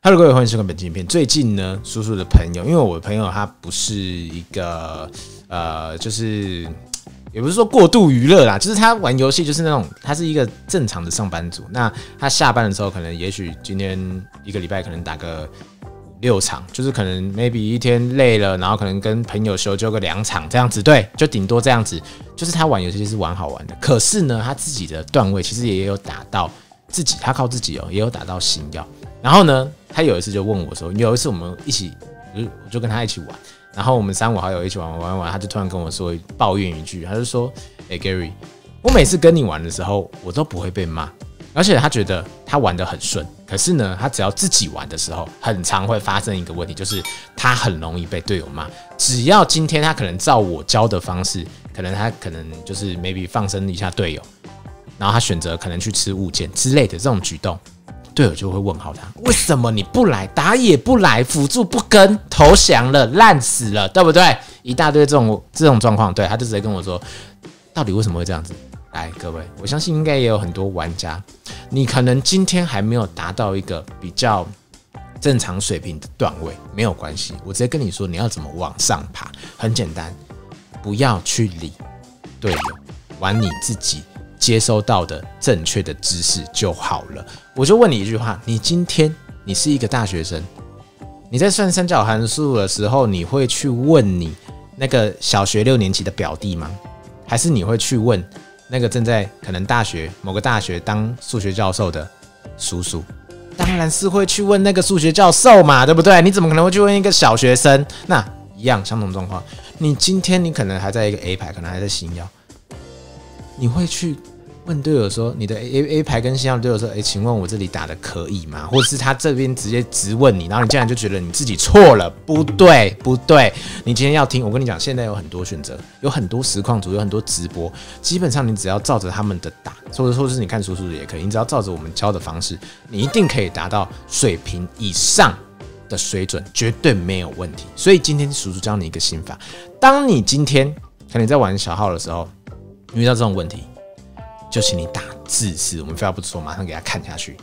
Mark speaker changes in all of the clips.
Speaker 1: Hello， 各位，欢迎收看本期影片。最近呢，叔叔的朋友，因为我的朋友他不是一个就是也不是说过度娱乐啦，就是他玩游戏就是那种，他是一个正常的上班族。那他下班的时候，可能也许今天一个礼拜可能打个5、6场，就是可能 maybe 一天累了，然后可能跟朋友休就个2场这样子，对，就顶多这样子。就是他玩游戏是玩好玩的，可是呢，他自己的段位其实也有打到自己，他靠自己也有打到星耀。然后呢，他有一次就问我说，有一次我们一起，我就跟他一起玩，然后我们3、5好友一起玩，他就突然跟我说抱怨一句，他就说：“Gary， 我每次跟你玩的时候，我都不会被骂，而且他觉得他玩得很顺。可是呢，他只要自己玩的时候，很常会发生一个问题，就是他很容易被队友骂。只要今天他可能照我教的方式，他可能就是 maybe 放生一下队友，然后他选择可能去吃物件之类的这种举动。”队友就会问号他，为什么你不来，打野不来，辅助不跟，投降了，烂死了，对不对？一大堆这种状况，对，他就直接跟我说，到底为什么会这样子？来，各位，我相信应该也有很多玩家，你可能今天还没有达到一个比较正常水平的段位，没有关系，我直接跟你说，你要怎么往上爬，很简单，不要去理队友，玩你自己接收到的正确的知识就好了。我就问你一句话：你今天你是一个大学生，你在算三角函数的时候，你会去问你那个小学6年级的表弟吗？还是你会去问那个正在可能某个大学当数学教授的叔叔？当然是会去问那个数学教授嘛，对不对？你怎么可能会去问一个小学生？那一样相同状况，你今天你可能还在一个 A 排，可能还在星耀，你会去问队友说，你的 A 排跟星耀队友说，请问我这里打的可以吗？或者是他这边直接质问你，然后你竟然就觉得你自己错了，不对，你今天要听，我跟你讲，现在有很多选择，有很多实况组，有很多直播，基本上你只要照着他们的打，或者说是你看叔叔的也可以，你只要照着我们教的方式，你一定可以达到水平以上的水准，绝对没有问题。所以今天叔叔教你一个心法，当你今天可能在玩小号的时候，遇到这种问题，就请你打字式，我们废话不多说，马上给他看下去。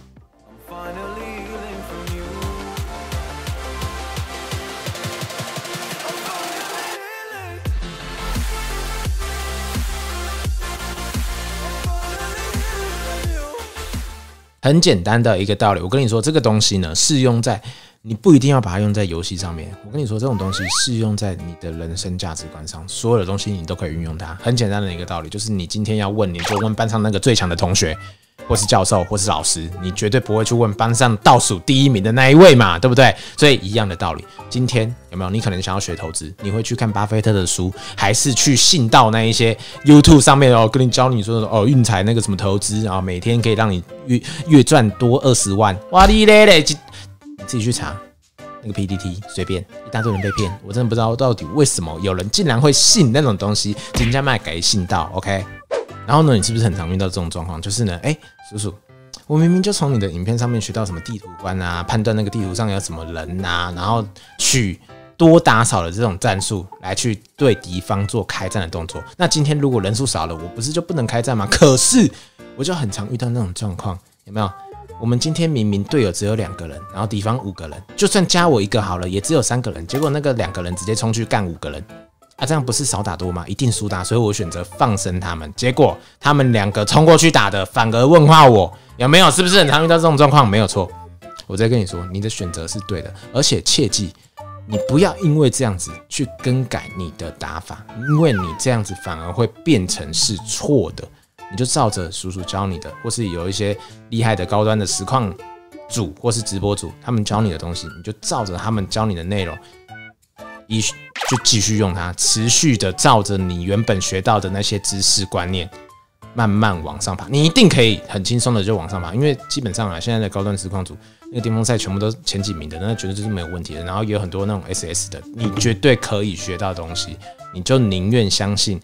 Speaker 1: 很简单的一个道理，我跟你说，这个东西呢，适用在你不一定要把它用在游戏上面。我跟你说，这种东西适用在你的人生价值观上，所有的东西你都可以运用它。很简单的一个道理，就是你今天要问，你就问班上那个最强的同学，或是教授，或是老师，你绝对不会去问班上倒数第1名的那一位嘛，对不对？所以一样的道理，今天有没有你可能想要学投资，你会去看巴菲特的书，还是去信到那一些 YouTube 上面跟你教你说运财那个什么投资啊，每天可以让你月赚多20万，哇哩嘞嘞！你自己去查那个 PTT， 随便一大堆人被骗，我真的不知道到底为什么有人竟然会信那种东西，人家卖给信到 OK。然后呢，你是不是很常遇到这种状况？就是呢，叔叔，我明明就从你的影片上面学到什么地图观啊，判断那个地图上有什么人啊，然后去多打少的这种战术来去对敌方做开战的动作。那今天如果人数少了，我不是就不能开战吗？可是我就很常遇到那种状况，有没有？我们今天明明队友只有2个人，然后敌方5个人，就算加我1个好了，也只有3个人，结果那个2个人直接冲去干5个人。这样不是少打多吗？一定输打，所以我选择放生他们。结果他们2个冲过去打的，反而问话我，有没有？是不是很常遇到这种状况？没有错，我在跟你说，你的选择是对的，而且切记，你不要因为这样子去更改你的打法，因为你这样子反而会变成是错的。你就照着叔叔教你的，或是有一些厉害的高端的实况组或是直播组，他们教你的东西，你就照着他们教你的内容，就继续用它，持续的照着你原本学到的那些知识观念，慢慢往上爬，你一定可以很轻松的就往上爬。因为基本上现在的高端实况组那个巅峰赛全部都前几名的，那绝对就是没有问题的。然后也有很多那种 SS 的，你绝对可以学到东西，你就宁愿相信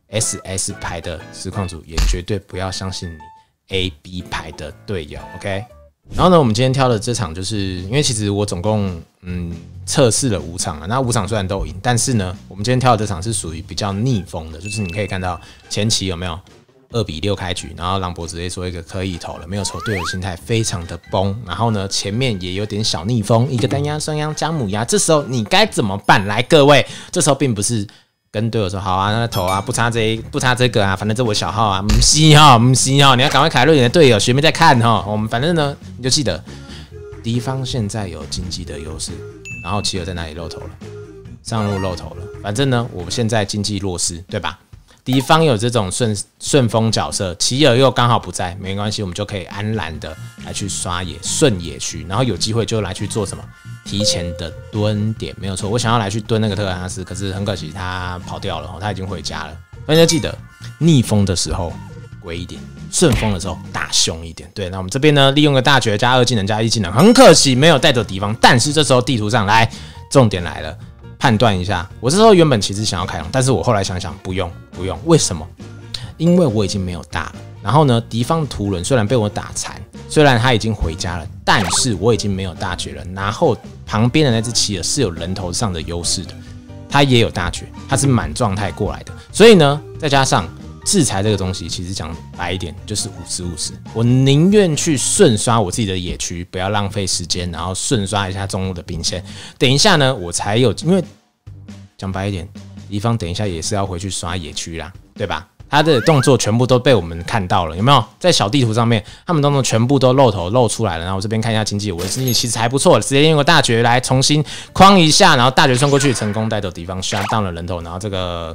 Speaker 1: SS 排的实况组，也绝对不要相信你 AB 排的队友 ，OK？ 然后呢，我们今天挑的这场，就是因为其实我总共测试了5场啊，那5场虽然都赢，但是呢，我们今天挑的这场是属于比较逆风的，就是你可以看到前期有没有 2-6开局，然后朗博直接说一个可以投了，没有错，队友心态非常的崩，然后呢前面也有点小逆风，一个单压双压加母压，这时候你该怎么办？来各位，这时候并不是跟队友说好啊，那投啊，不差这个啊，反正这我小号啊，不是哈，你要赶快凯瑞你的队友，学妹在看哈，我们反正呢你就记得，敌方现在有经济的优势，然后奇尔在哪里漏投了？上路漏投了，反正呢我们现在经济弱势，对吧？敌方有这种顺风角色，奇尔又刚好不在，没关系，我们就可以安然的来去刷野顺野区，然后有机会就来去做什么提前的蹲点，没有错。我想要来去蹲那个特兰纳斯，可是很可惜他跑掉了，他已经回家了。大家记得逆风的时候鬼一点，顺风的时候大凶一点。对，那我们这边呢，利用个大绝加2技能加1技能，很可惜没有带走敌方，但是这时候地图上来，重点来了。判断一下，我这时候原本其实想要开龙，但是我后来想想不用，为什么？因为我已经没有大了。然后呢，敌方的图伦虽然被我打残，虽然他已经回家了，但是我已经没有大绝了。然后旁边的那只奇尔是有人头上的优势的，他也有大绝，他是满状态过来的。所以呢，再加上制裁这个东西，其实讲白一点就是50-50，我宁愿去顺刷我自己的野区，不要浪费时间，然后顺刷一下中路的兵线。等一下呢，我才有，因为讲白一点，敌方等一下也是要回去刷野区啦，对吧？他的动作全部都被我们看到了，有没有？在小地图上面，他们动作全部都露出来了。然后我这边看一下经济，我的经济其实还不错，直接用个大绝来重新框一下，然后大绝冲过去，成功带走敌方杀到了人头，然后这个。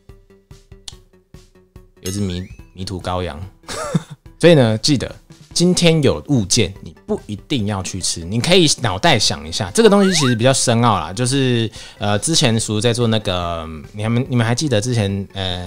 Speaker 1: 有只迷途羔羊，所以呢，记得今天有物件，你不一定要去吃，你可以脑袋想一下，这个东西其实比较深奥啦。就是之前叔在做那个，你们还记得之前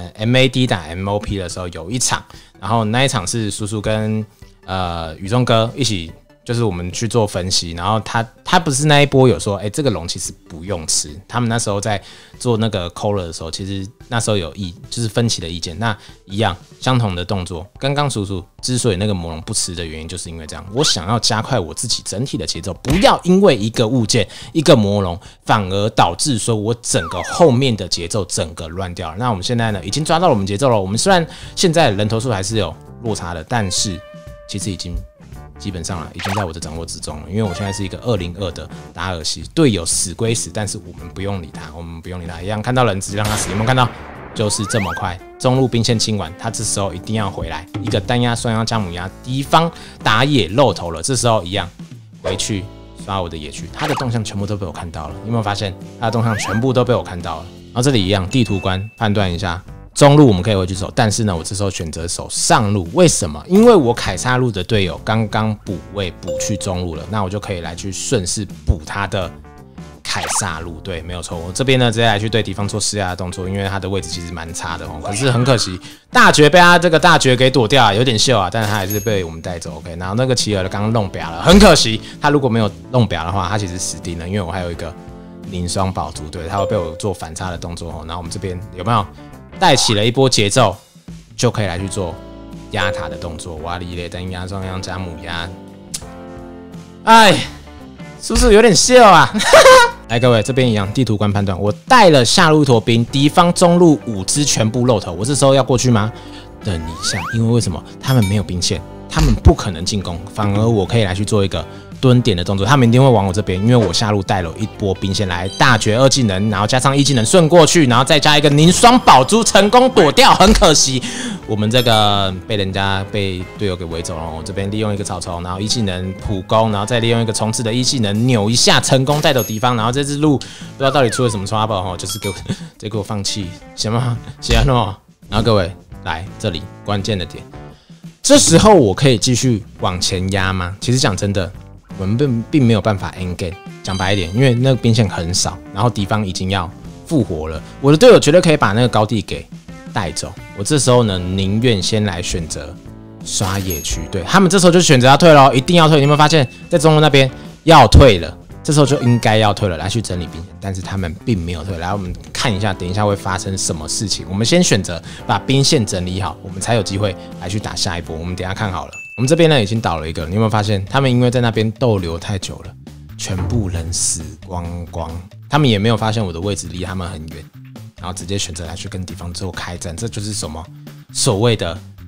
Speaker 1: MAD 打 MOP 的时候有一场，然后那一场是叔叔跟宇中哥一起。就是我们去做分析，然后他不是那一波有说，这个龙其实不用吃。他们那时候在做那个 Collar 的时候，其实那时候有就是分歧的意见。那一样相同的动作，刚刚叔叔之所以那个魔龙不吃的原因，就是因为这样，我想要加快我自己整体的节奏，不要因为一个物件一个魔龙，反而导致说我整个后面的节奏整个乱掉了。那我们现在呢，已经抓到了我们节奏了。我们虽然现在人头数还是有落差的，但是其实已经。基本上已经在我的掌握之中了，因为我现在是一个202的达尔西，队友死归死，但是我们不用理他，一样看到人直接让他死，有没有看到？就是这么快，中路兵线清完，他这时候一定要回来，一个单压双压加母压，敌方打野露头了，这时候一样回去刷我的野区，他的动向全部都被我看到了，有没有发现？他的动向全部都被我看到了，然后这里一样地图关判断一下。中路我们可以回去走，但是呢，我这时候选择走上路，为什么？因为我凯撒路的队友刚刚补位补去中路了，那我就可以来去顺势补他的凯撒路。对，没有错。我这边呢，直接来去对敌方做施压的动作，因为他的位置其实蛮差的哦。可是很可惜，大绝被他这个大绝给躲掉了，有点秀啊，但是他还是被我们带走。OK， 然后那个奇尔刚刚弄表了，很可惜，他如果没有弄表的话，他其实死定了，因为我还有一个零双宝珠，对，他会被我做反差的动作哦。然后我们这边有没有？带起了一波节奏，就可以来去做压塔的动作，瓦里雷单压双压加母压。哎，是不是有点秀啊？来，各位这边一样，地图关判断，我带了下路一坨兵，敌方中路5只全部露头，我这时候要过去吗？等一下，因为为什么？他们没有兵线，他们不可能进攻，反而我可以来去做一个。蹲点的动作，他们一定会往我这边，因为我下路带了一波兵线来，大绝2技能，然后加上1技能顺过去，然后再加一个凝霜宝珠，成功躲掉。很可惜，我们这个被队友给围走了。我这边利用一个草丛，然后1技能普攻，然后再利用一个冲刺的1技能扭一下，成功带走敌方。然后这支路不知道到底出了什么 trouble 就是给我放弃，行吗？行哦。然后各位来这里关键的点，这时候我可以继续往前压吗？其实讲真的。我们并没有办法 end game， 讲白一点，因为那个兵线很少，然后敌方已经要复活了，我的队友绝对可以把那个高地给带走。我这时候呢，宁愿先来选择刷野区，对他们这时候就选择要退咯，一定要退。你有没有发现，在中路那边要退了？这时候就应该要退了，来去整理兵线，但是他们并没有退。来，我们看一下，等一下会发生什么事情。我们先选择把兵线整理好，我们才有机会来去打下一波。我们等一下看好了。我们这边呢已经倒了一个，你有没有发现？他们因为在那边逗留太久了，全部人死光光。他们也没有发现我的位置离他们很远，然后直接选择来去跟敌方做开战。这就是什么所谓的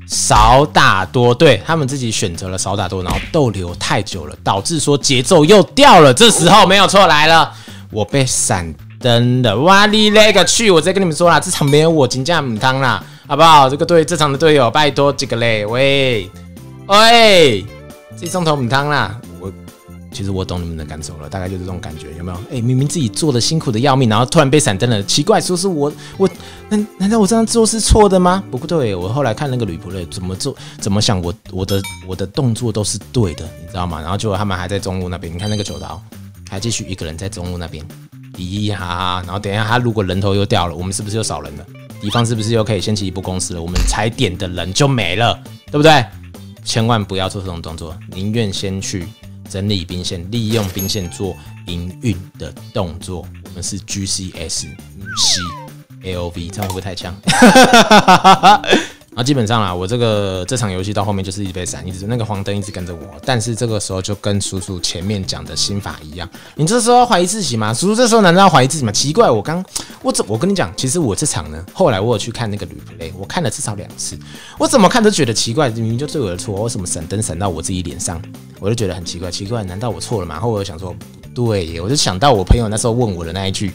Speaker 1: 少打多，对他们自己选择了少打多，然后逗留太久了，导致说节奏又掉了。这时候没有错，来了，我被闪灯了，哇你勒个去！我直接跟你们说啦，这场没有我金价母汤啦，好不好？这场的队友拜托几个嘞，喂，这中头母汤啦，其实我懂你们的感受了，大概就是这种感觉，有没有？明明自己做的辛苦的要命，然后突然被闪灯了，奇怪，说是我难道我这样做是错的吗？不对，我后来看那个吕普雷怎么想，我的动作都是对的，你知道吗？然后结果他们还在中路那边，你看那个九刀还继续一个人在中路那边，嘻哈哈，然后等一下他如果人头又掉了，我们是不是又少人了？敌方是不是又可以掀起一波攻势了？我们踩点的人就没了，对不对？千万不要做这种动作，宁愿先去整理兵线，利用兵线做营运的动作。我们是 GCS 女系 AOV， 这样会不会太强？然后基本上啦，我这场游戏到后面就是一直被闪，一直那个黄灯一直跟着我。但是这个时候就跟叔叔前面讲的心法一样，你这时候要怀疑自己吗？叔叔这时候难道要怀疑自己吗？奇怪，我跟你讲，其实我这场呢，后来我有去看那个replay，我看了至少2次，我怎么看都觉得奇怪，明明就对我的错，为什么闪灯闪到我自己脸上？我就觉得很奇怪，难道我错了吗？然后我就想说，不对耶，我就想到我朋友那时候问我的那一句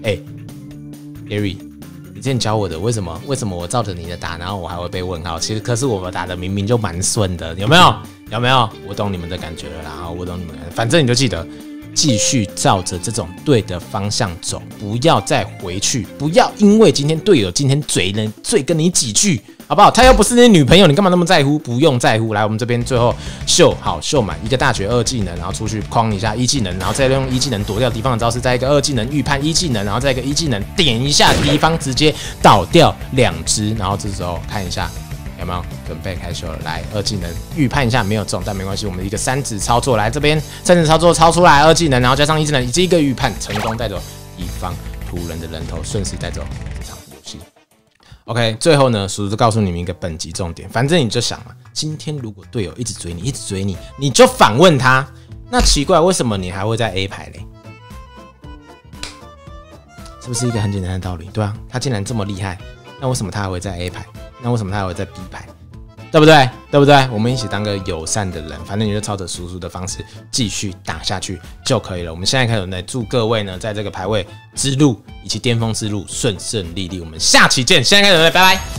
Speaker 1: ，Gary。你之前教我的，为什么我照着你的打，然后我还会被问号？其实可是我打的明明就蛮顺的，有没有？我懂你们的感觉了啦，然后我懂你们的感觉，反正你就记得继续照着这种对的方向走，不要再回去，不要因为今天队友今天嘴跟你几句，好不好？他又不是你女朋友，你干嘛那么在乎？不用在乎。来，我们这边最后秀满一个大绝2技能，然后出去框一下1技能，然后再用1技能躲掉敌方的招式，再一个2技能预判1技能，然后再一个1技能点一下敌方，直接倒掉2只，然后这时候看一下有没有准备开秀了。来，2技能预判一下没有中，但没关系，我们一个3指操作，来这边3指操作超出来2技能，然后加上1技能，以及一个预判成功带走敌方突人的人头，顺势带走这场游戏。OK， 最后呢，叔叔告诉你们一个本集重点，反正你就想嘛，今天如果队友一直追你，你就反问他，那奇怪，为什么你还会在 A 排嘞？是不是一个很简单的道理？对啊，他竟然这么厉害，那为什么他还会在 A 排？那为什么他还会在 B 排？对不对？我们一起当个友善的人，反正你就照着叔叔的方式继续打下去就可以了。我们现在开始呢，祝各位呢，在这个排位之路以及巅峰之路顺顺利利。我们下期见，现在开始，拜拜。